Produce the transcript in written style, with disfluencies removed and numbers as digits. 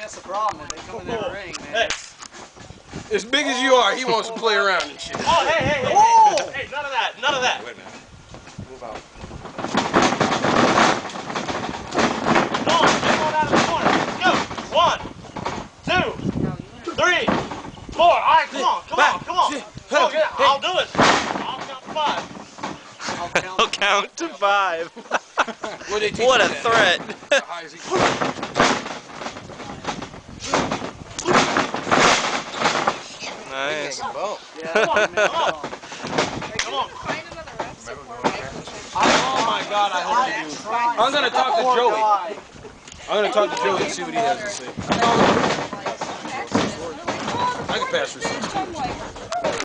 that's the problem. If they come in that ring, man. As big as you are, he wants to play around and shit. Oh, hey, oh! Hey, none of that, none of that. Wait a minute. Move out. Come on, get one out of the corner. Let's go. 1, 2, 3, 4. All right, come on, come on, come on. Oh, yeah, I'll do it. I'll count to 5. I'll count to 5. What a threat. Nice. Come on, come on. Come on. Oh my God, I hope you do. I'm going to talk to Joey. I'm going to talk to Joey and see what he has to say. I can pass for 6 too.